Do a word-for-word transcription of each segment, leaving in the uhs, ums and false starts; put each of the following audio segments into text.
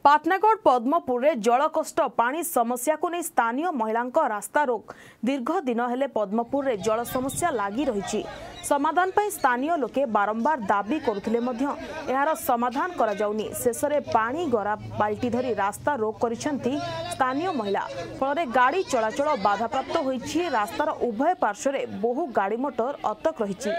पाटनागढ़ पद्मपुर रे जल कष्ट पानी समस्या को नहीं स्थानीय महिला रास्ता रोक दीर्घ दिन हेले पद्मपुर रे जल समस्या लागी रही समाधान पर स्थानीय लोके बारंबार दाबी करुथिले मध्य एहार समाधान करा जाउनी शेष रे पानी गरा बाल्टी धरी रास्ता रोक करिसेंती स्थानीय महिला फल गाड़ी चलाचल बाधाप्राप्त होईछि। रास्तार उभय पार्श्व रे बहु गाड़ी मोटर अटक रही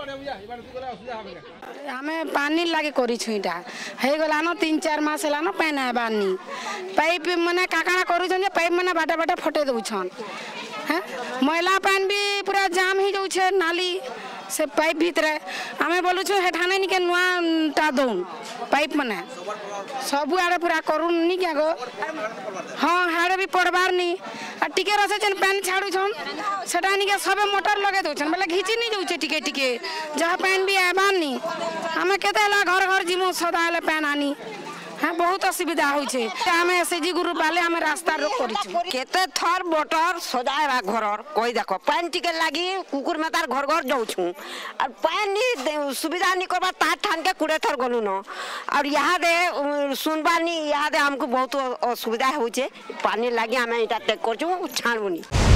हमें पानी लागे करिछुइटा हे गलानो तीन चार मास लानो पानी आबानी पाइप मने काकाना करूछन जे पाइप मने बाटा बाटा फटे दउछन हैं मैला पानी भी पूरा जाम ही जाउ छे नाली से पाइप भीतर आमे बोलु छु हेठाने निके नुआ ता दउन पाइप मने सब आड़े पूरा करून नी क्या गो हां हाड़े भी पड़बार नी आ टिके रसे जन पानी छाडु छन सेटा निके सबे मोटर लगे दउछन मतलब घिची नी जाउ छे टिके टिके जहा पानी भी आबान नी हमें केतेला घर घर जिमु सदा ले पानी आनी हाँ बहुत असुविधा हो छे हमें एसएजी ग्रुप वाले हमें रास्ता रोक करिछु केते थर मोटर सजाएबा घर कोई देखो पानी टिके लागी कुकुर में तार घर घर जाउ छु और पानी सुविधा नहीं करबा ता ठान के कुड़े थर गलु न और यहाँ दे सुनबा नहीं यहाँ दे हमको बहुत असुविधा हो छे पानी लागी हमें इटा टेक करछु छाणबुनी।